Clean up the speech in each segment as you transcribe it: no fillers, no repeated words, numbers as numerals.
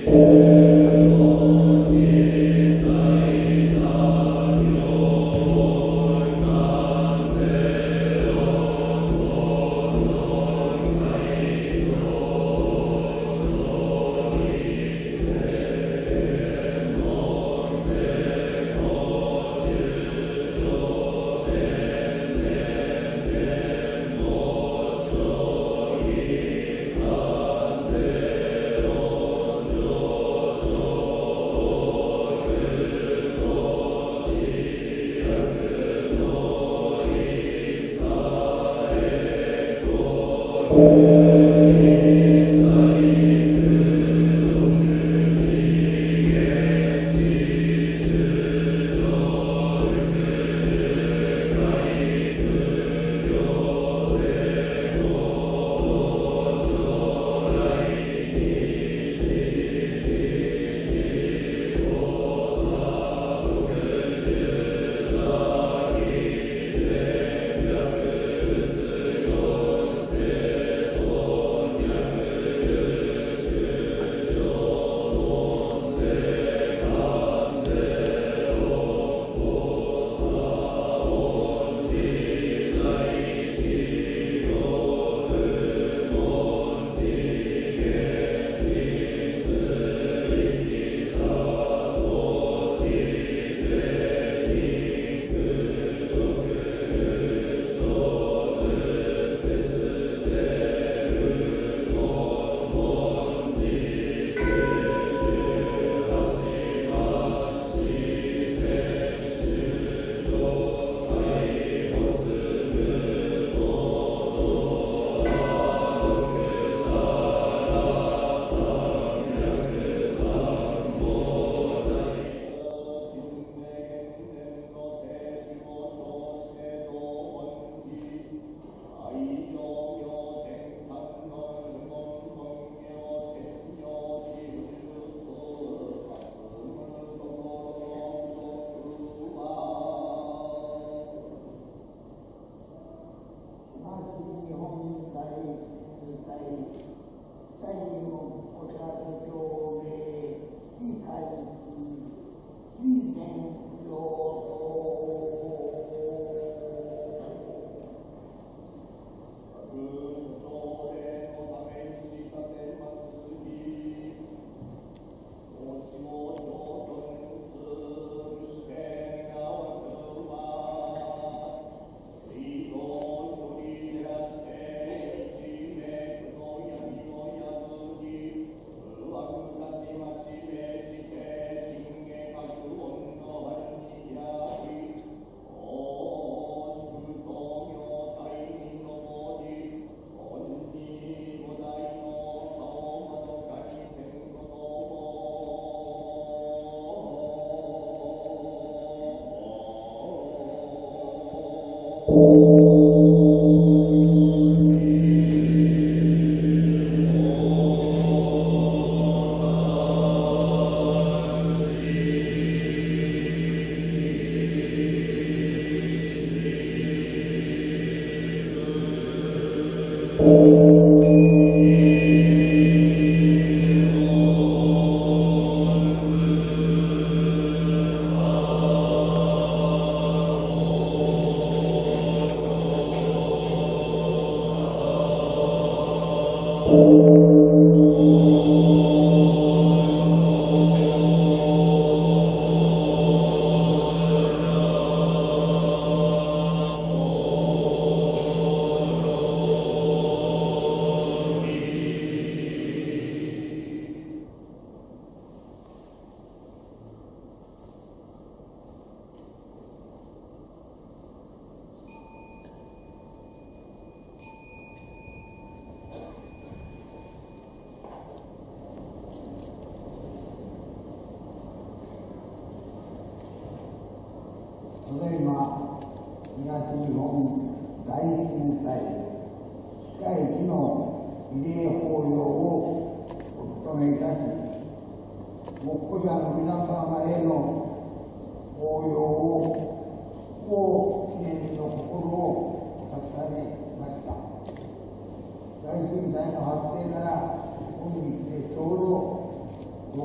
ただいま東日本大震災被災地の慰霊法要をお務めいたし、木工者の皆様への法要をご記念の心を捧げました。大震災の発生から今日でちょうど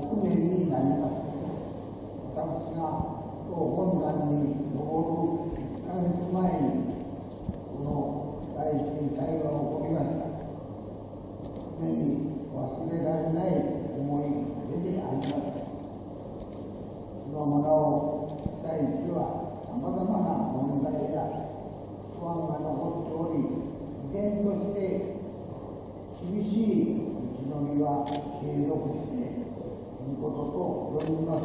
が当本山に登る1ヶ月前にこの大震災が起こりました。常に忘れられない思い出であります。この村を被災地はさまざまな問題や不安が残っており、依然として厳しい道のりは継続していることと読みます。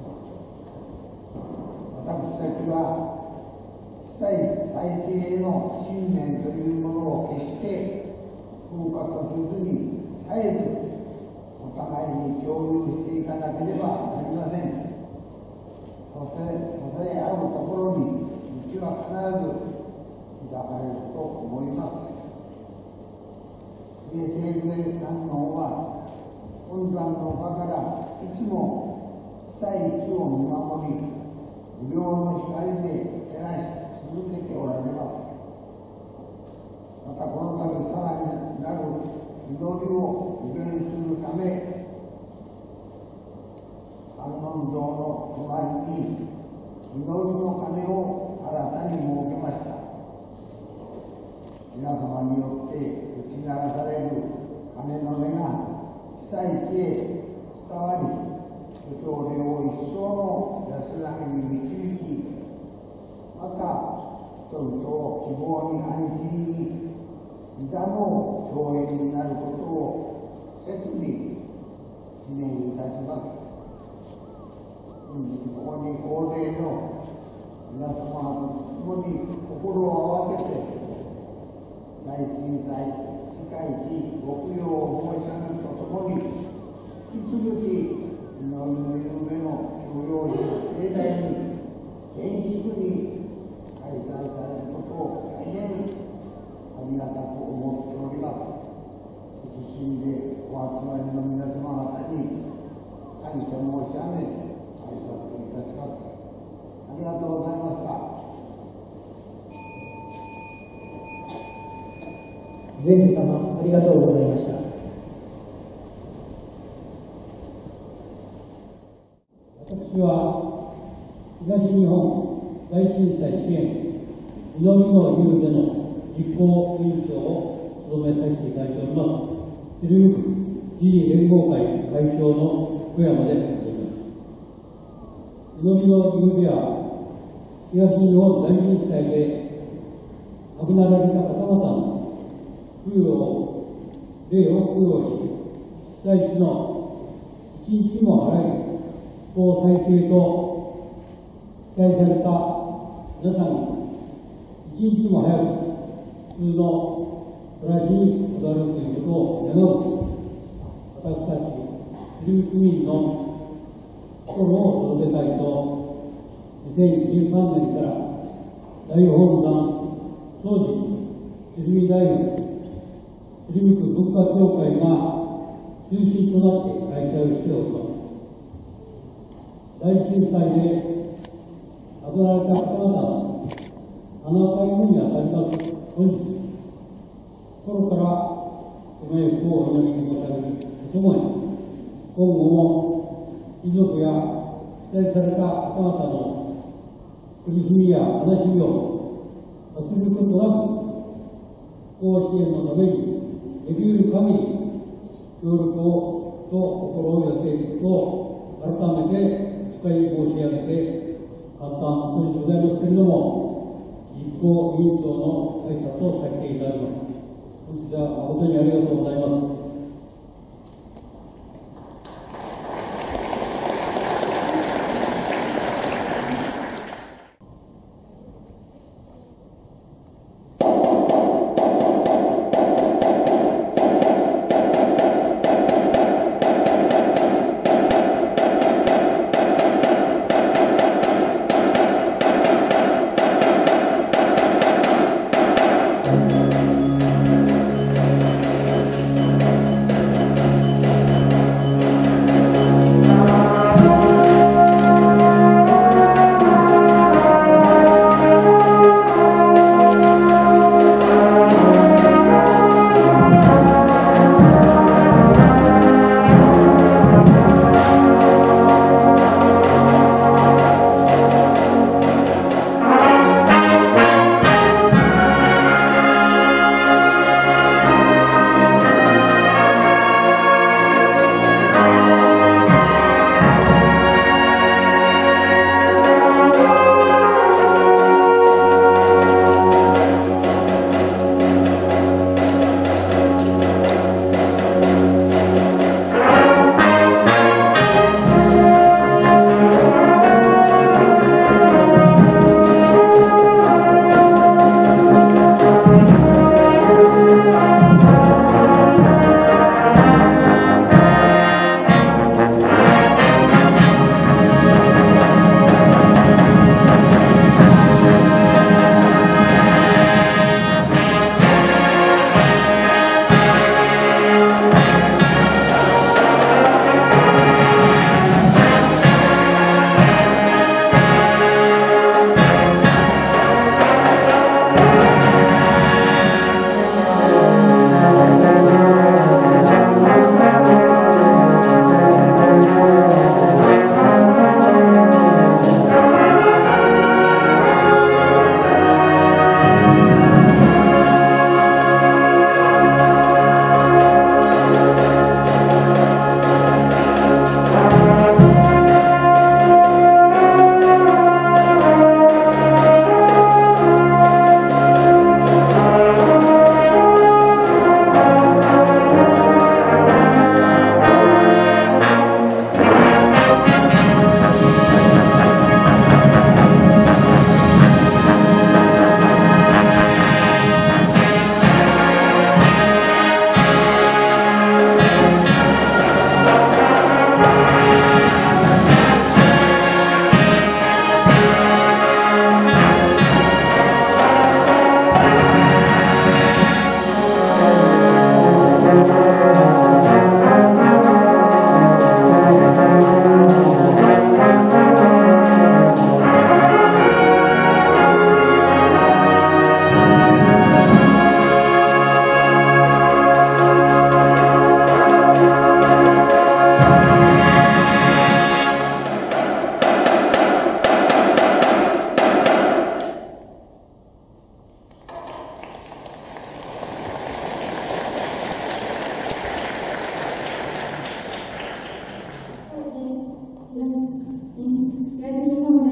私たちは被災地再生への信念というものを決して風化させずに絶えずお互いに共有していかなければなりません。支え合うところに道は必ず開かれると思います。平成グレ観音は本山の丘からいつも被災地を見守り、無料の光で照らし続けておられます。またこの度さらになる祈りを具現するため、観音像の隣に祈りの鐘を新たに設けました。皆様によって打ち鳴らされる鐘の音が被災地へ伝わり、訴訟霊を一生の安らぎに導き、また人々を希望に安心にいざの荘園になることを切に記念いたします。本日ここに大勢の皆様と共に心を合わせて大震災世界一ご供養を申し上げるとともに、引き続き祈りの夕べの収容所の盛大に建築に開催されることを大変ありがたく思っております。謹んでお集まりの皆様方に感謝申し上げ、挨拶いたします。ありがとうございました。 善治様、ありがとうございました。 私は東日本大震災支援祈りの夕べの実行委員長を務めさせていただいております、鶴見区知事連合会会長の小山でございます。祈りの夕べは東日本大震災で亡くなられた方々の霊を供養し、被災地の一日も早い復興再生と期待された皆さんに一日も早く普通の暮らしに戻るということを願う、私たち鶴見区民の心を届けたいと、2013年から大本山当時鶴見大学鶴見区文化協会が中心となって開催をしております。大震災で亡くなられた方々の7回目にあたります本日、心からご冥福をお祈り申し上げるとともに、今後も遺族や被災された方々の苦しみや悲しみを忘れることなく、復興支援のためにできる限り協力をと心を寄せていくことを改めて誓い申し上げて簡単そうにございますけれども、実行委員長の挨拶をさせていただきます。本日は誠にありがとうございます。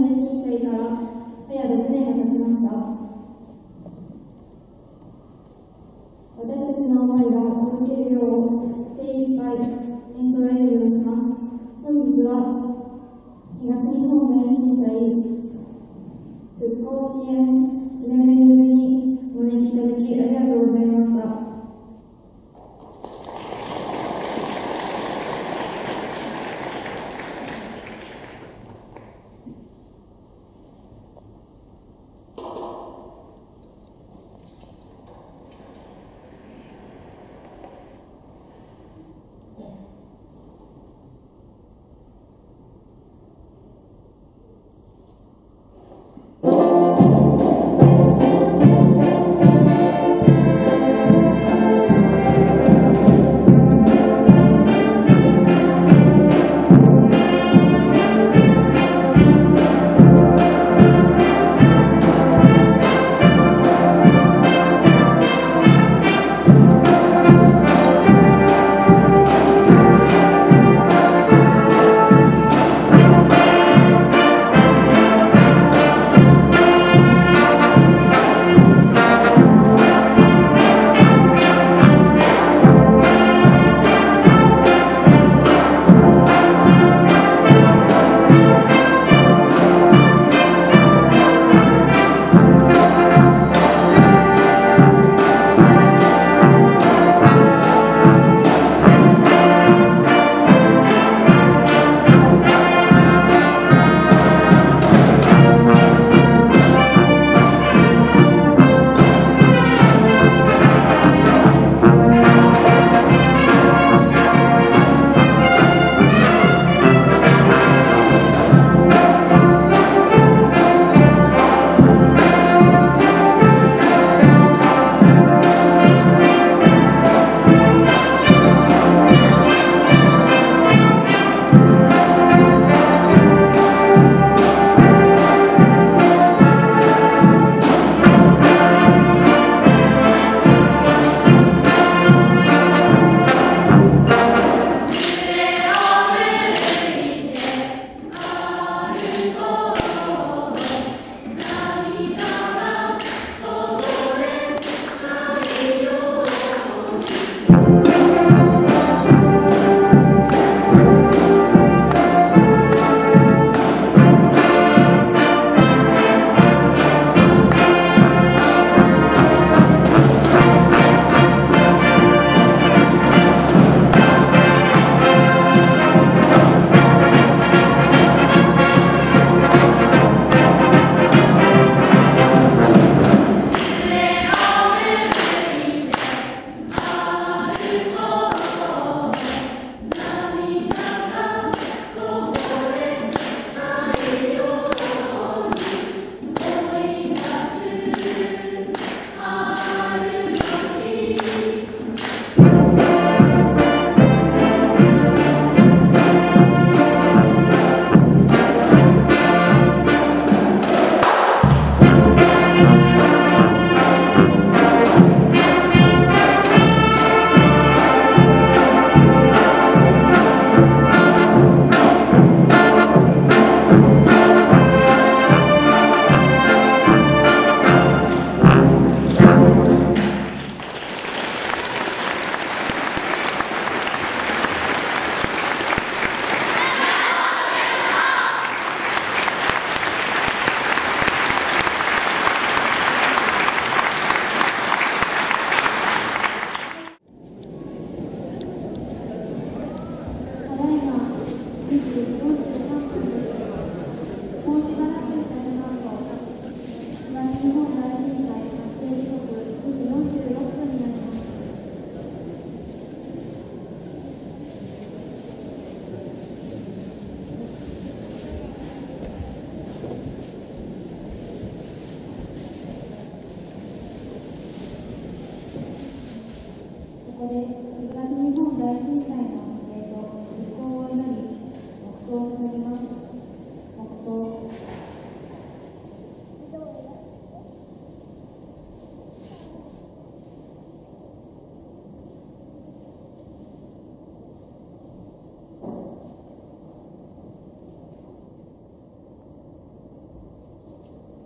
大震災から早6年が経ちました。私たちの思いが届けるよう精一杯演奏演技をします。本日は東日本大震災復興支援祈りの組にお招きいただきありがとうございました。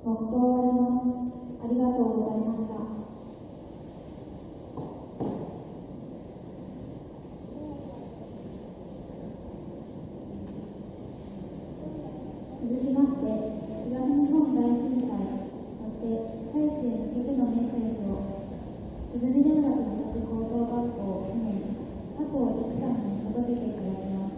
黙祷を終わります。ありがとうございました。続きまして、東日本大震災、そして被災地へ向けてのメッセージを、つぐみ大学附属高等学校2年、佐藤陸さんに届けていただきます。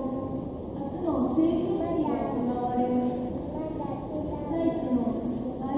被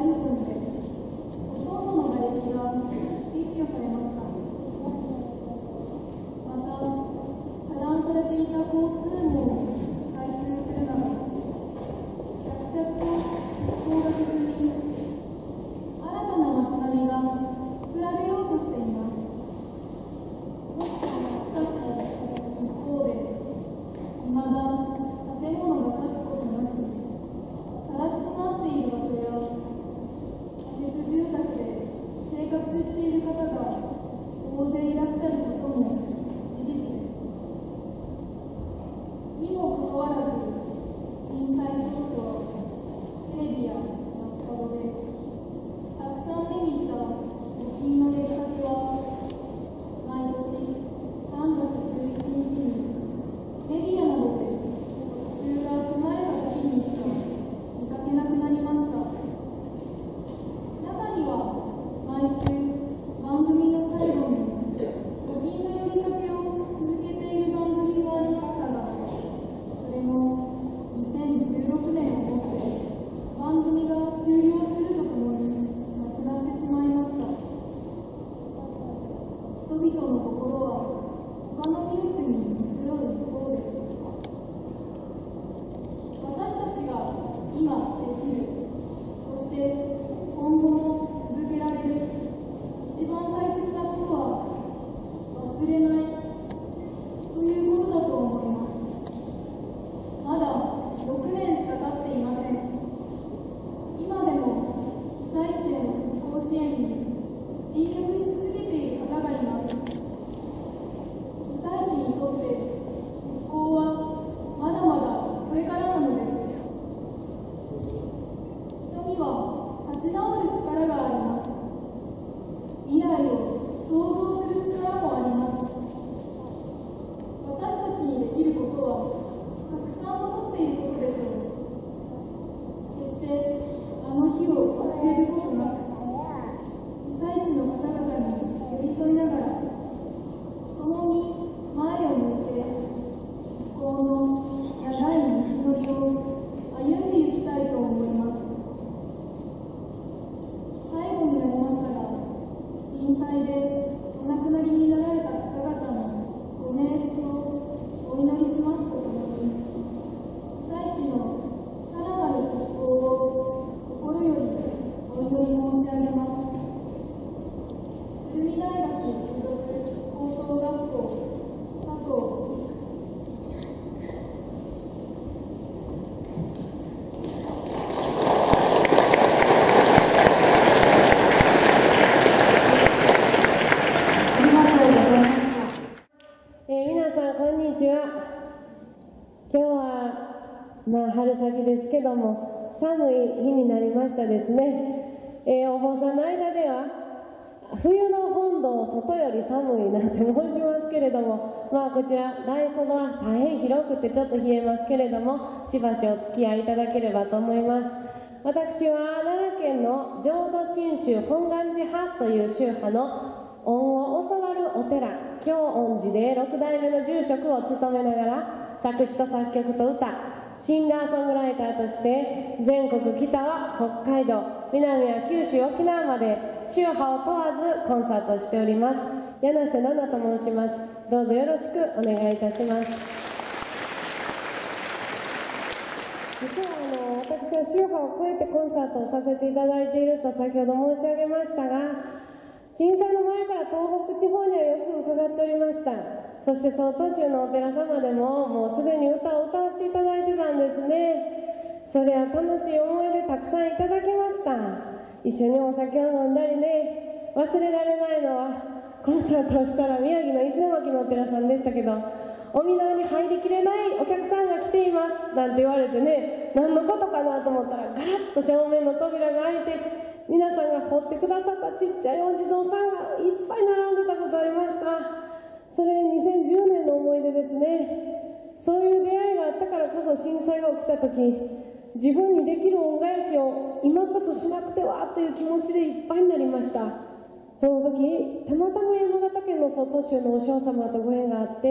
春先ですけども寒い日になりましたですね。お坊さんの間では冬の本堂外より寒いなんて申しますけれども、こちら大袖は大変広くてちょっと冷えますけれども、しばしお付き合いいただければと思います。私は奈良県の浄土真宗本願寺派という宗派の恩を教わるお寺教恩寺で6代目の住職を務めながら、作詞と作曲と歌、シンガーソングライターとして全国北は北海道、南は九州沖縄まで宗派を問わずコンサートをしております。柳瀬奈々と申します。どうぞよろしくお願いいたします。実は私は宗派を超えてコンサートをさせていただいていると先ほど申し上げましたが、震災の前から東北地方にはよく伺っておりました。そして曹洞宗のお寺様でももうすでに歌を歌わせていただいてたんですね。それは楽しい思い出たくさんいただきました。一緒にお酒を飲んだりね、忘れられないのはコンサートをしたら宮城の石巻のお寺さんでしたけど、お見縄に入りきれないお客さんが来ていますなんて言われてね、何のことかなと思ったらガラッと正面の扉が開いて、皆さんが掘ってくださったちっちゃいお地蔵さんがいっぱい並んでたことありました。それ2010年の思い出ですね。そういう出会いがあったからこそ震災が起きた時、自分にできる恩返しを今こそしなくてはという気持ちでいっぱいになりました。その時たまたま山形県の曹洞宗のお嬢様とご縁があって、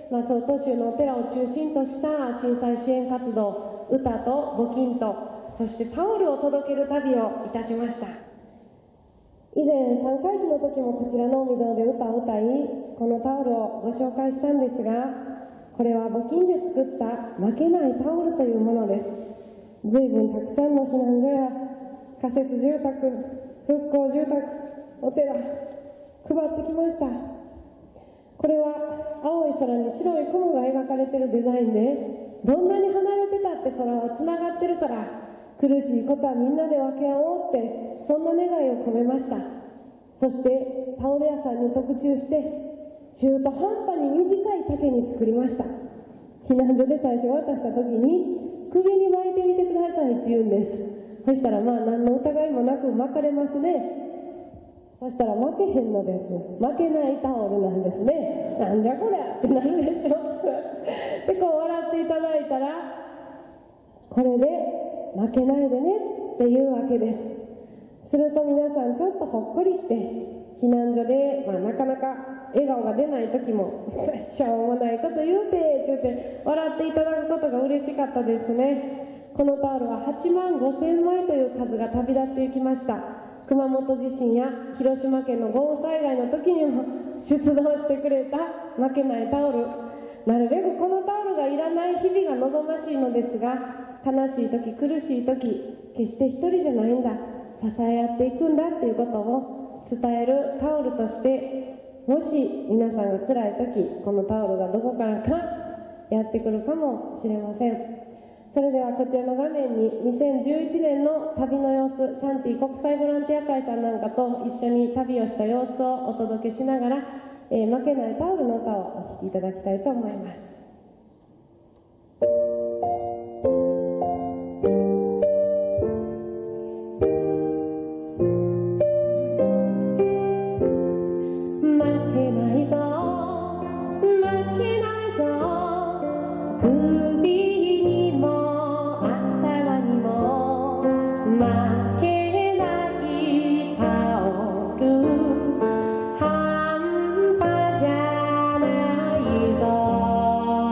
曹洞宗のお寺を中心とした震災支援活動、歌と募金とそしてタオルを届ける旅をいたしました。以前3回忌の時もこちらの御堂で歌を歌い、このタオルをご紹介したんですが、これは募金で作った負けないタオルというものです。随分たくさんの避難所や仮設住宅、復興住宅、お寺配ってきました。これは青い空に白い雲が描かれているデザインで、どんなに離れてたって空はつながってるから、苦しいことはみんなで分け合おうって、そんな願いを込めました。そしてタオル屋さんに特注して中途半端に短い丈に作りました。避難所で最初渡した時に、首に巻いてみてくださいって言うんです。そしたら何の疑いもなく巻かれますね。そしたら負けへんのです。負けないタオルなんですね。なんじゃこりゃってなるでしょでこう笑っていただいたら、これで負けないでねっていうわけです。すると皆さんちょっとほっこりして、避難所で、なかなか笑顔が出ない時もしょうもないこと言うて笑っていただくことが嬉しかったですね。このタオルは8万5,000枚という数が旅立っていきました。熊本地震や広島県の豪雨災害の時にも出動してくれた負けないタオル。なるべくこのタオルがいらない日々が望ましいのですが、悲しい時苦しい時、決して一人じゃないんだ、支え合っていくんだっていうことを伝えるタオルとして、もし皆さんが辛い時、このタオルがどこからかやってくるかもしれません。それではこちらの画面に2011年の旅の様子、シャンティ国際ボランティア会さんなんかと一緒に旅をした様子をお届けしながら、負けないタオルの歌をお聴きいただきたいと思います。 半端じゃないぞ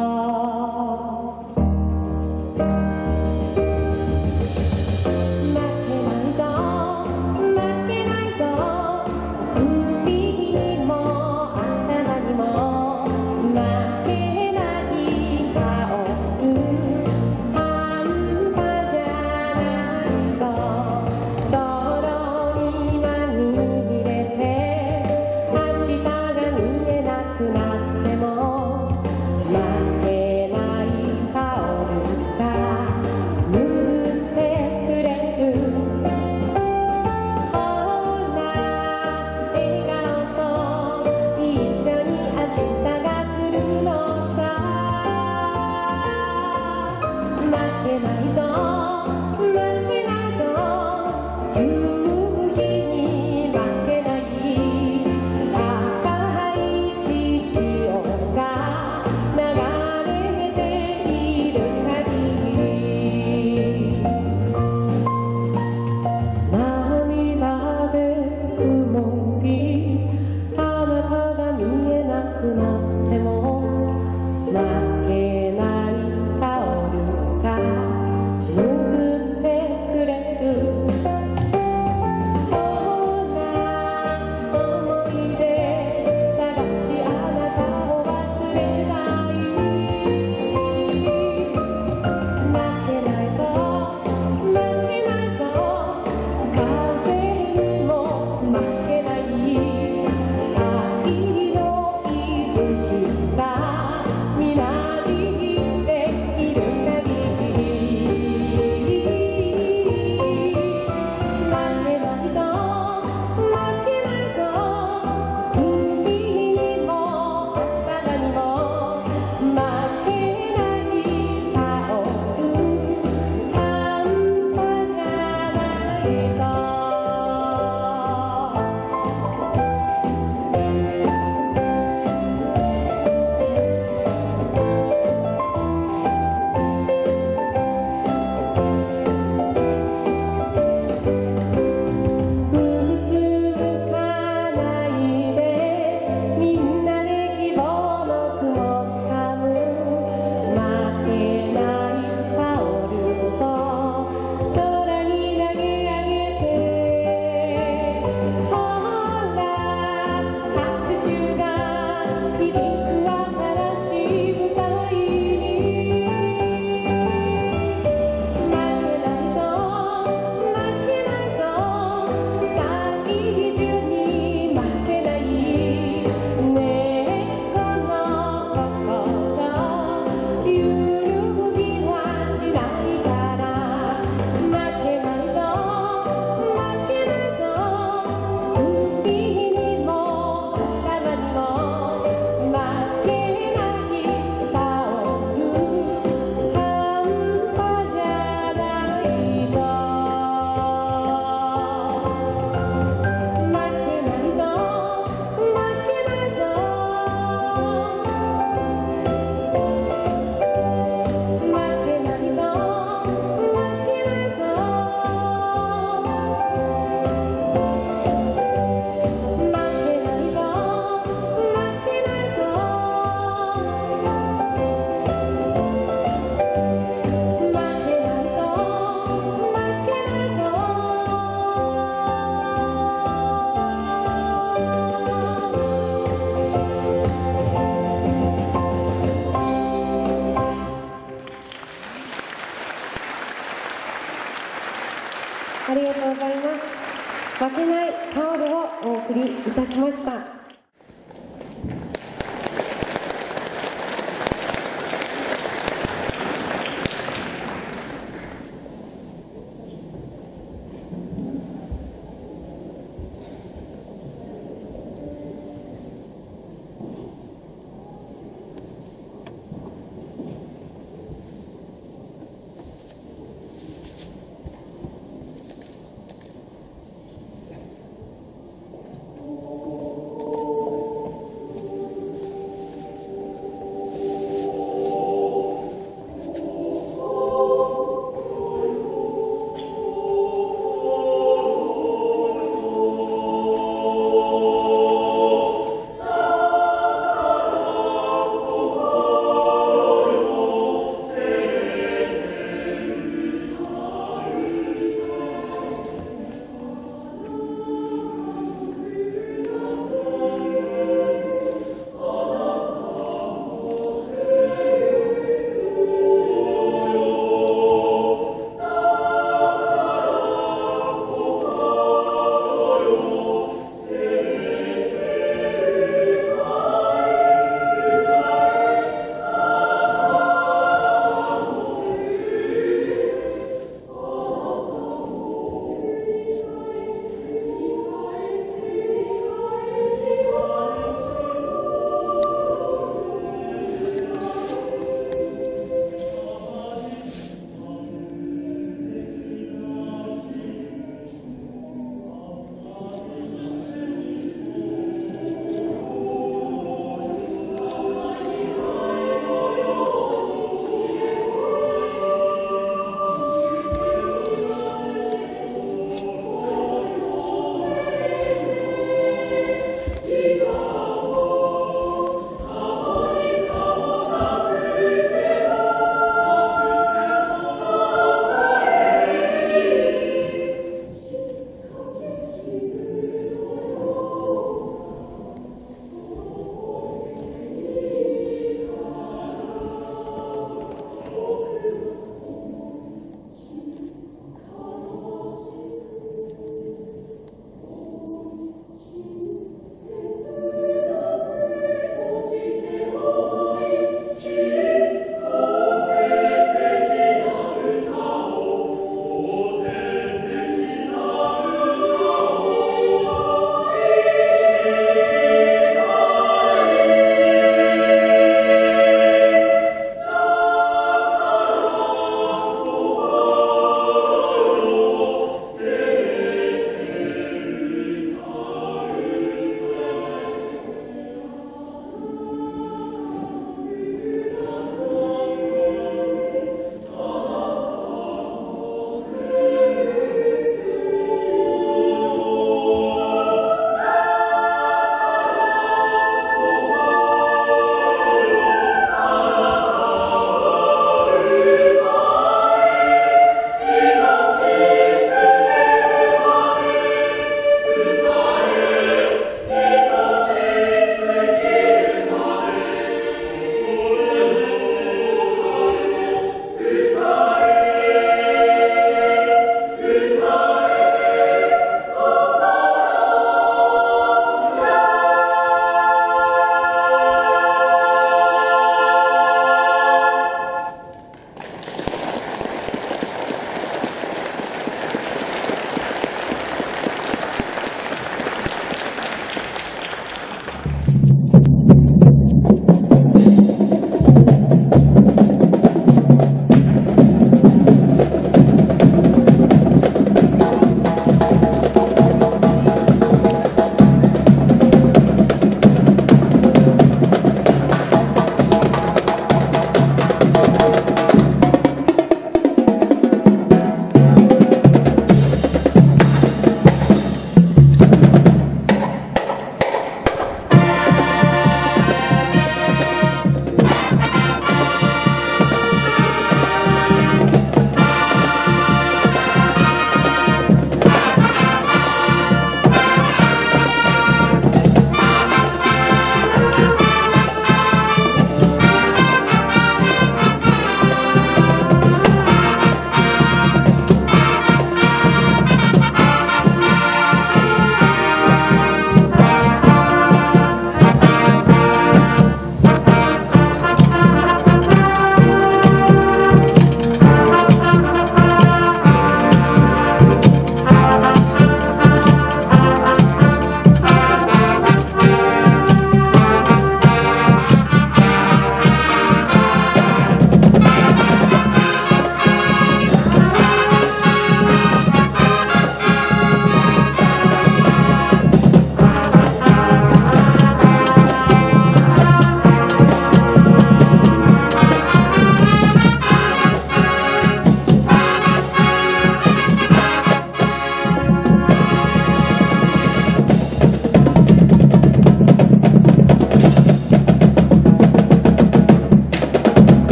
ありがとうございます。負けないタオルをお送りいたしました。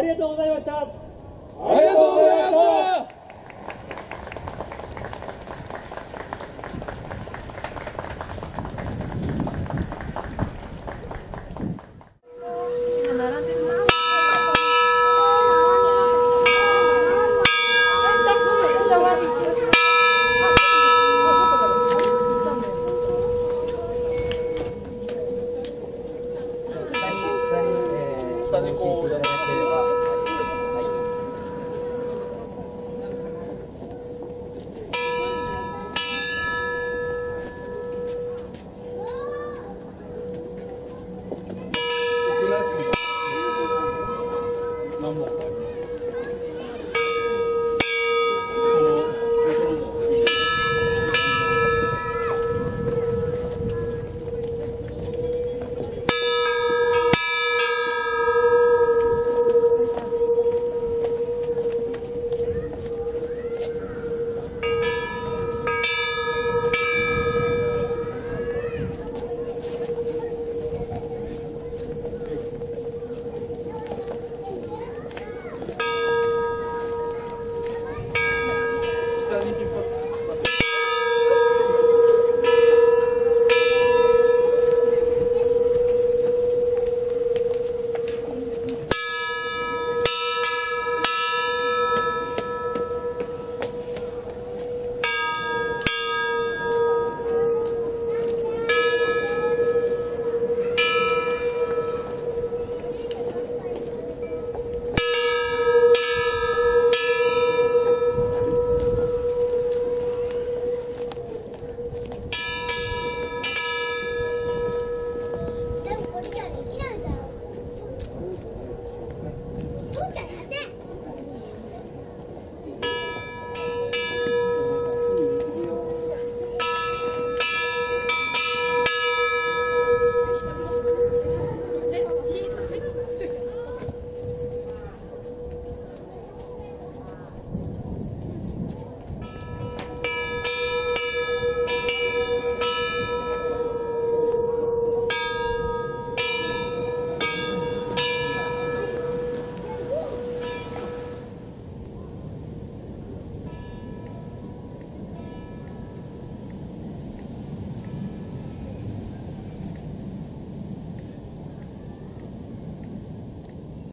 ありがとうございました。 ありがとうございました。下にこうやっていただければ。